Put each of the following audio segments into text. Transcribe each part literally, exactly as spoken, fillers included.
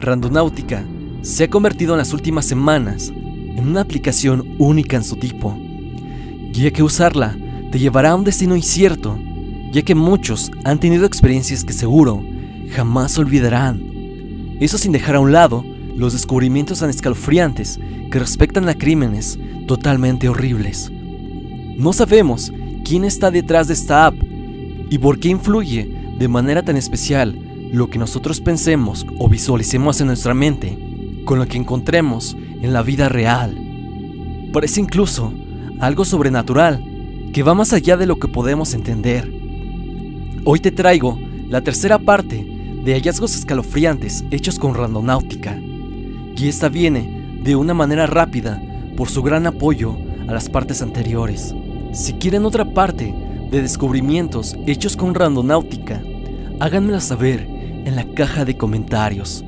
Randonáutica se ha convertido en las últimas semanas en una aplicación única en su tipo, ya que usarla te llevará a un destino incierto, ya que muchos han tenido experiencias que seguro jamás olvidarán. Eso sin dejar a un lado los descubrimientos tan escalofriantes que respectan a crímenes totalmente horribles. No sabemos quién está detrás de esta app y por qué influye de manera tan especial lo que nosotros pensemos o visualicemos en nuestra mente con lo que encontremos en la vida real. Parece incluso algo sobrenatural que va más allá de lo que podemos entender. Hoy te traigo la tercera parte de hallazgos escalofriantes hechos con Randonáutica, y esta viene de una manera rápida por su gran apoyo a las partes anteriores. Si quieren otra parte de descubrimientos hechos con Randonáutica, háganmela saber en la caja de comentarios.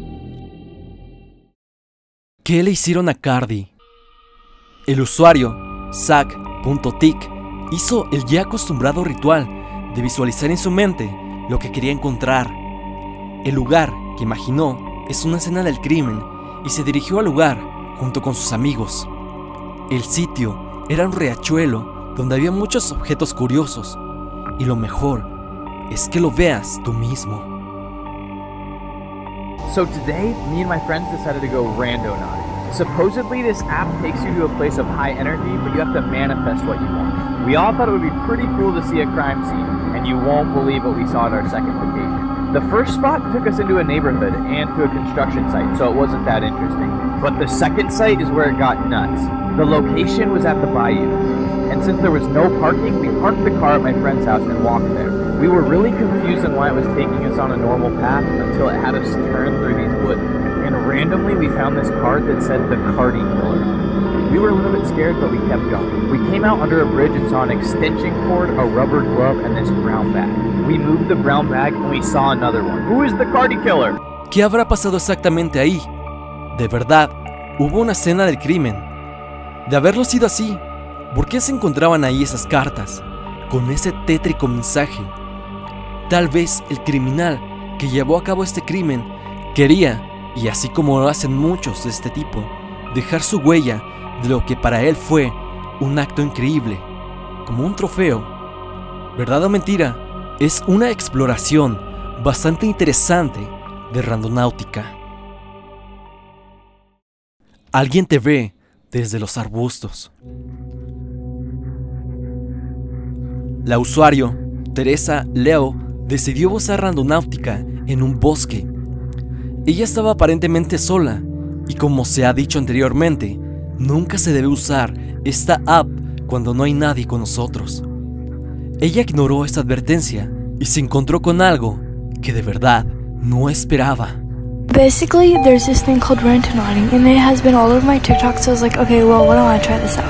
¿Qué le hicieron a Cardi? El usuario Zack punto tic hizo el ya acostumbrado ritual de visualizar en su mente lo que quería encontrar. El lugar que imaginó es una escena del crimen y se dirigió al lugar junto con sus amigos. El sitio era un riachuelo donde había muchos objetos curiosos, y lo mejor es que lo veas tú mismo. So today, me and my friends decided to go randonauting. Supposedly this app takes you to a place of high energy, but you have to manifest what you want. We all thought it would be pretty cool to see a crime scene, and you won't believe what we saw at our second location. The first spot took us into a neighborhood and to a construction site, so it wasn't that interesting. But the second site is where it got nuts. The location was at the bayou, and since there was no parking, we parked the car at my friend's house and walked there. We were really confused on why it was taking us on a normal path until it had us turn through these woods. And randomly we found this card that said the Cardi Killer. We were a little bit scared, but we kept going. We came out under a bridge and saw an extension cord, a rubber glove, and this brown bag. We moved the brown bag and we saw another one. Who is the Cardi Killer? ¿Qué habrá pasado exactamente ahí? De verdad, hubo una escena del crimen. De haberlo sido así, ¿por qué se encontraban ahí esas cartas, con ese tétrico mensaje? Tal vez el criminal que llevó a cabo este crimen quería, y así como lo hacen muchos de este tipo, dejar su huella de lo que para él fue un acto increíble, como un trofeo. ¿Verdad o mentira? Es una exploración bastante interesante de Randonáutica. Alguien te ve desde los arbustos. La usuario Teresa Leo decidió usar Randonáutica en un bosque. Ella estaba aparentemente sola, y como se ha dicho anteriormente, nunca se debe usar esta app cuando no hay nadie con nosotros. Ella ignoró esta advertencia y se encontró con algo que de verdad no esperaba. Basically, there's this thing called Rantonauting, and it has been all over my TikTok, so I was like, okay, well, why don't I try this out?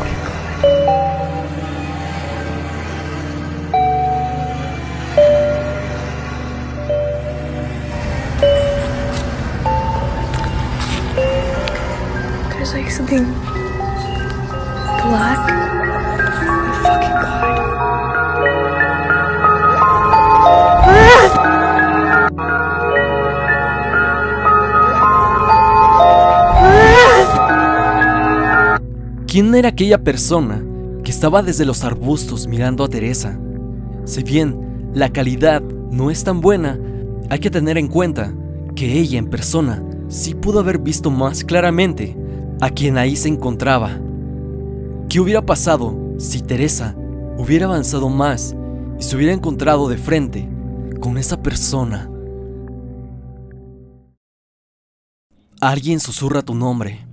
There's like something black. Oh my fucking god. ¿Quién era aquella persona que estaba desde los arbustos mirando a Teresa? Si bien la calidad no es tan buena, hay que tener en cuenta que ella en persona sí pudo haber visto más claramente a quien ahí se encontraba. ¿Qué hubiera pasado si Teresa hubiera avanzado más y se hubiera encontrado de frente con esa persona? Alguien susurra tu nombre.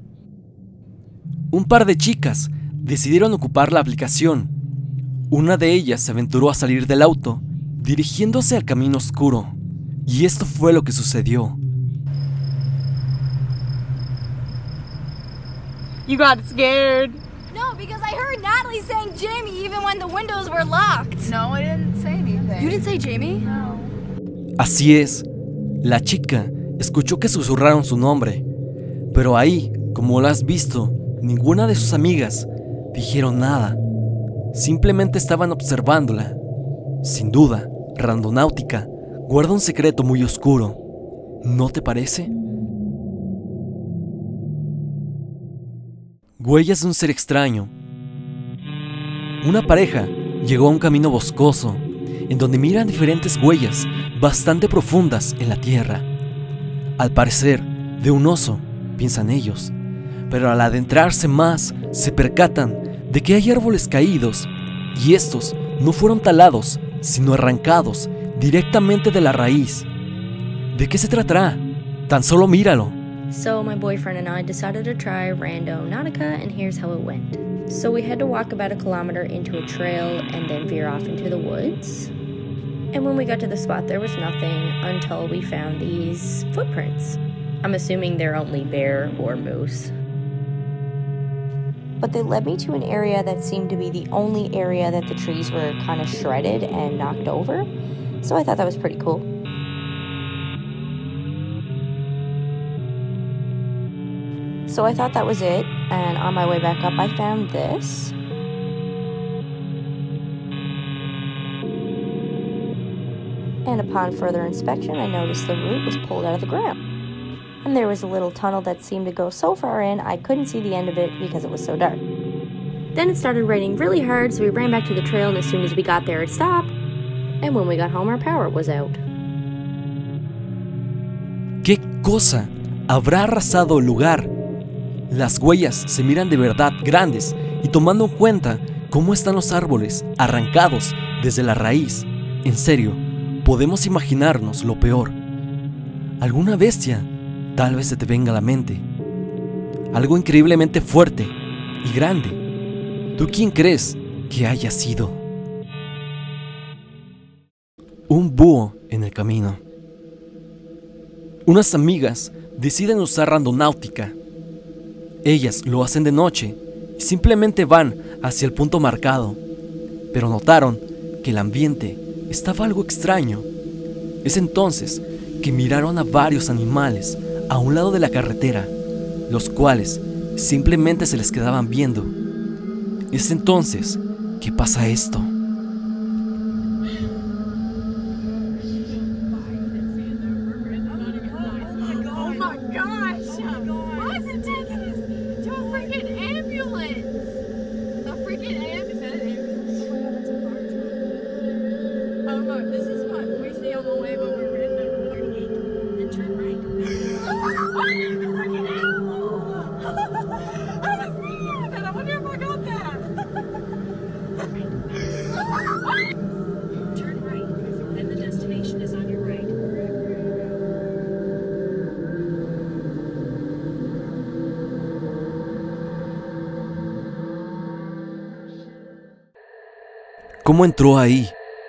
Un par de chicas decidieron ocupar la aplicación. Una de ellas se aventuró a salir del auto, dirigiéndose al camino oscuro. Y esto fue lo que sucedió. You got scared. No, because I heard Natalie saying Jamie even when the windows were locked. No, I didn't say anything. You didn't say Jamie? No. Así es, la chica escuchó que susurraron su nombre, pero ahí, como lo has visto, ninguna de sus amigas dijeron nada. Simplemente estaban observándola. Sin duda, Randonáutica guarda un secreto muy oscuro. ¿No te parece? Huellas de un ser extraño. Una pareja llegó a un camino boscoso, en donde miran diferentes huellas bastante profundas en la tierra. Al parecer, de un oso, piensan ellos, pero al adentrarse más, se percatan de que hay árboles caídos, y estos no fueron talados, sino arrancados directamente de la raíz. ¿De qué se tratará? Tan solo míralo. So my boyfriend and I decided to try Randonautica, and here's how it went. So we had to walk about a kilometer into a trail and then veer off into the woods. And when we got to the spot, there was nothing until we found these footprints. I'm assuming they're only bear or moose. But they led me to an area that seemed to be the only area that the trees were kind of shredded and knocked over. So I thought that was pretty cool. So I thought that was it, and on my way back up, I found this. And upon further inspection, I noticed the root was pulled out of the ground. And there was a little tunnel that seemed to go so far in, I couldn't see the end of it because it was so dark. Then it started raining really hard, so we ran back to the trail, and as soon as we got there, it stopped. And when we got home, our power was out. ¿Qué cosa habrá arrasado el lugar? Las huellas se miran de verdad grandes, y tomando en cuenta cómo están los árboles arrancados desde la raíz, en serio, podemos imaginarnos lo peor. Alguna bestia tal vez se te venga a la mente. Algo increíblemente fuerte y grande. ¿Tú quién crees que haya sido? Un búho en el camino. Unas amigas deciden usar Randonautica. Ellas lo hacen de noche y simplemente van hacia el punto marcado, pero notaron que el ambiente estaba algo extraño. Es entonces que miraron a varios animales a un lado de la carretera, los cuales simplemente se les quedaban viendo. Es entonces que pasa esto. ¿Cómo entró ahí?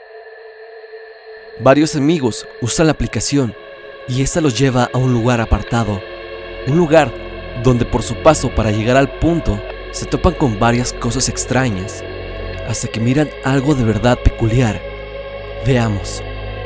Varios amigos usan la aplicación y esta los lleva a un lugar apartado, un lugar donde por su paso para llegar al punto se topan con varias cosas extrañas, hasta que miran algo de verdad peculiar. Veamos.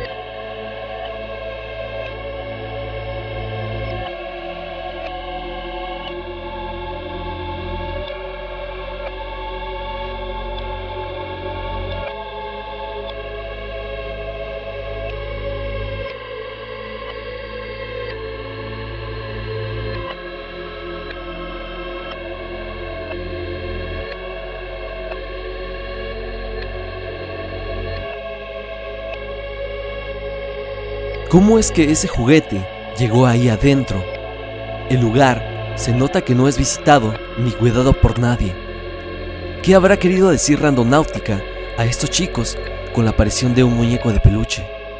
¿Cómo es que ese juguete llegó ahí adentro? El lugar se nota que no es visitado ni cuidado por nadie. ¿Qué habrá querido decir Randonautica a estos chicos con la aparición de un muñeco de peluche?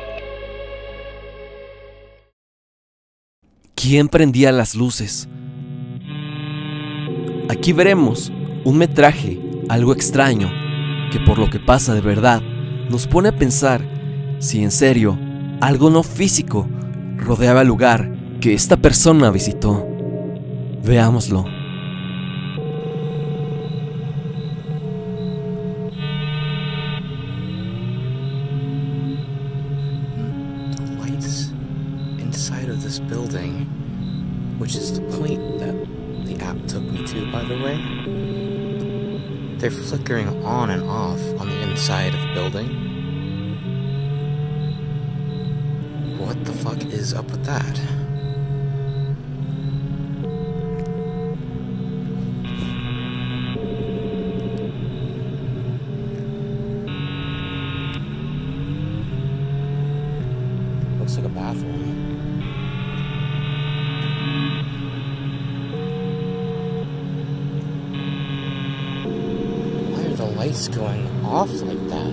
¿Quién prendía las luces? Aquí veremos un metraje algo extraño que, por lo que pasa de verdad, nos pone a pensar si en serio algo no físico rodeaba el lugar que esta persona visitó. Veámoslo. The lights inside of this building, which is the point that the app took me to, by the way, they're flickering on and off on the inside of the building. What the fuck is up with that? lights going off like that.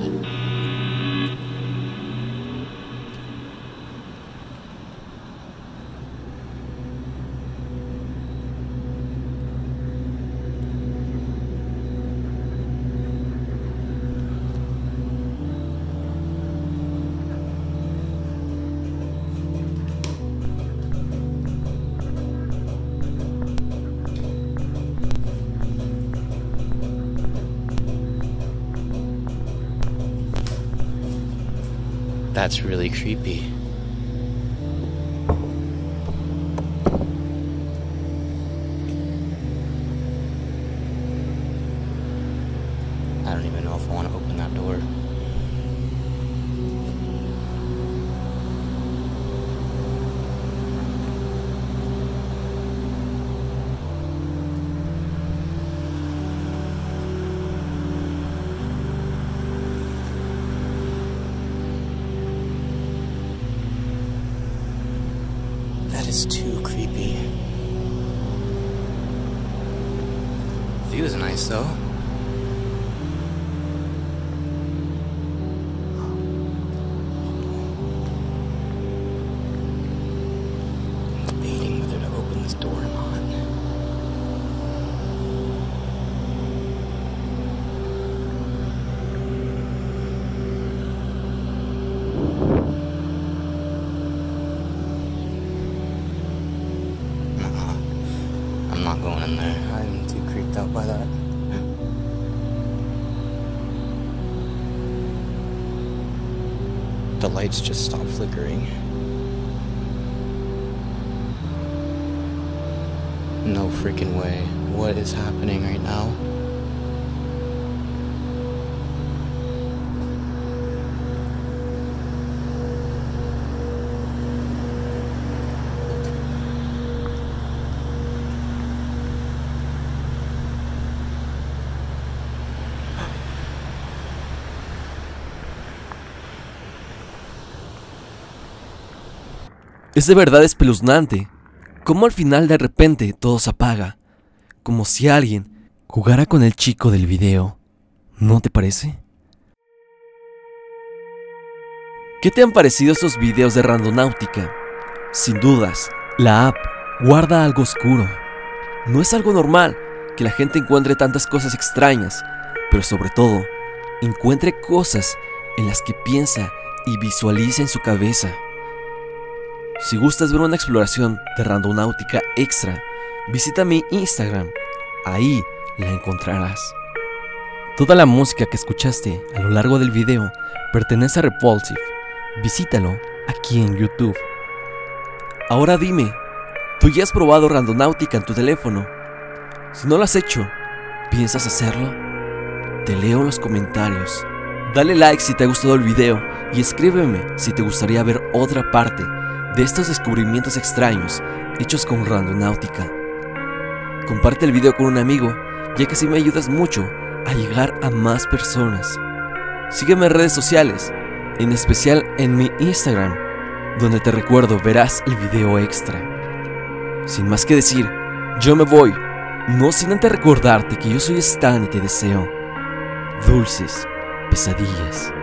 That's really creepy. I don't even know if I want to open that door. That is too creepy. View is nice though. I'm debating whether to open this door or not. I'm not going in there. I'm too creeped out by that. The lights just stopped flickering. No freaking way. What is happening right now? Es de verdad espeluznante, como al final de repente todo se apaga, como si alguien jugara con el chico del video, ¿no te parece? ¿Qué te han parecido esos videos de Randonáutica? Sin dudas, la app guarda algo oscuro. No es algo normal que la gente encuentre tantas cosas extrañas, pero sobre todo, encuentre cosas en las que piensa y visualiza en su cabeza. Si gustas ver una exploración de Randonáutica extra, visita mi Instagram, ahí la encontrarás. Toda la música que escuchaste a lo largo del video pertenece a Repulsive, visítalo aquí en YouTube. Ahora dime, ¿tú ya has probado Randonáutica en tu teléfono? Si no lo has hecho, ¿piensas hacerlo? Te leo los comentarios. Dale like si te ha gustado el video y escríbeme si te gustaría ver otra parte de estos descubrimientos extraños hechos con Randonáutica. Comparte el video con un amigo, ya que así me ayudas mucho a llegar a más personas. Sígueme en redes sociales, en especial en mi Instagram, donde te recuerdo verás el video extra. Sin más que decir, yo me voy, no sin antes recordarte que yo soy Stan y te deseo dulces pesadillas.